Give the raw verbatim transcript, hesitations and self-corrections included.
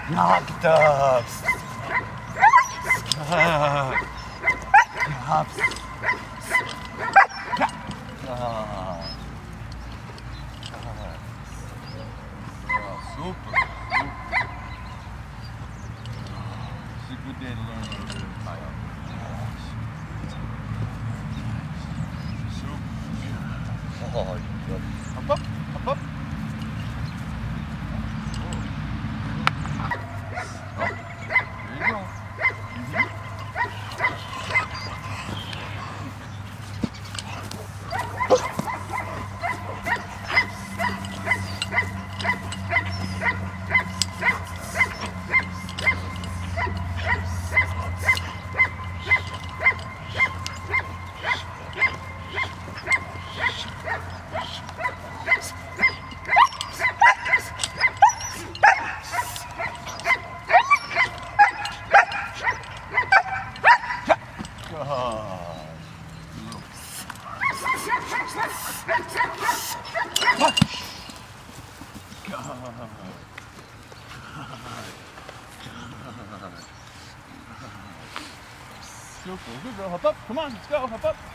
Knocked up. Stop. Oh. Super. It's a good day to learn how to do it. Super. Oh, good. Hop up, hop up. Oh. There you go. Mm-hmm. Super. Good girl. Hop up. Come on. Let's go. Hop up.